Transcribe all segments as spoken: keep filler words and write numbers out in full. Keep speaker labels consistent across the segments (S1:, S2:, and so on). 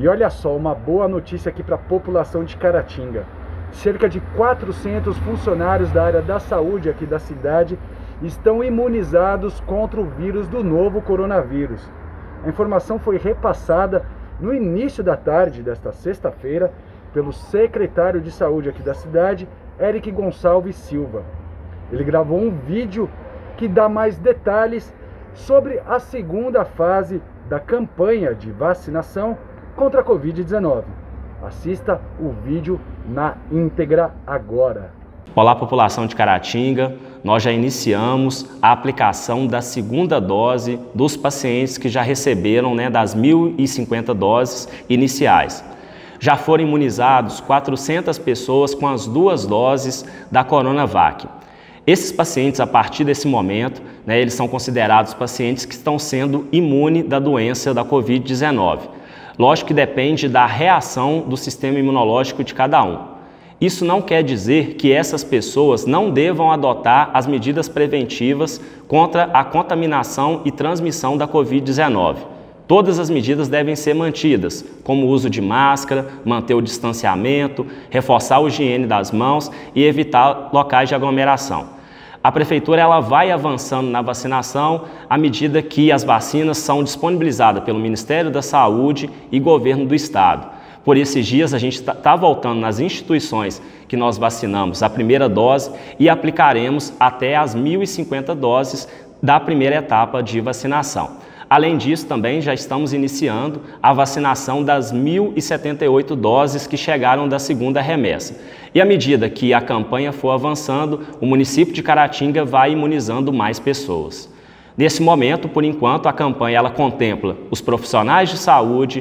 S1: E olha só, uma boa notícia aqui para a população de Caratinga. Cerca de quatrocentos funcionários da área da saúde aqui da cidade estão imunizados contra o vírus do novo coronavírus. A informação foi repassada no início da tarde desta sexta-feira pelo secretário de saúde aqui da cidade, Eric Gonçalves Silva. Ele gravou um vídeo que dá mais detalhes sobre a segunda fase da campanha de vacinação contra a covid dezenove. Assista o vídeo na íntegra agora.
S2: Olá, população de Caratinga. Nós já iniciamos a aplicação da segunda dose dos pacientes que já receberam, né, das mil e cinquenta doses iniciais. Já foram imunizados quatrocentas pessoas com as duas doses da Coronavac. Esses pacientes, a partir desse momento, né, eles são considerados pacientes que estão sendo imunes da doença da covid dezenove. Lógico que depende da reação do sistema imunológico de cada um. Isso não quer dizer que essas pessoas não devam adotar as medidas preventivas contra a contaminação e transmissão da covid dezenove. Todas as medidas devem ser mantidas, como o uso de máscara, manter o distanciamento, reforçar a higiene das mãos e evitar locais de aglomeração. A Prefeitura ela vai avançando na vacinação à medida que as vacinas são disponibilizadas pelo Ministério da Saúde e Governo do Estado. Por esses dias a gente está voltando nas instituições que nós vacinamos a primeira dose e aplicaremos até as mil e cinquenta doses da primeira etapa de vacinação. Além disso, também já estamos iniciando a vacinação das mil e setenta e oito doses que chegaram da segunda remessa. E à medida que a campanha for avançando, o município de Caratinga vai imunizando mais pessoas. Nesse momento, por enquanto, a campanha ela contempla os profissionais de saúde,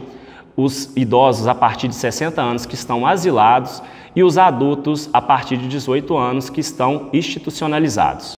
S2: os idosos a partir de sessenta anos que estão asilados e os adultos a partir de dezoito anos que estão institucionalizados.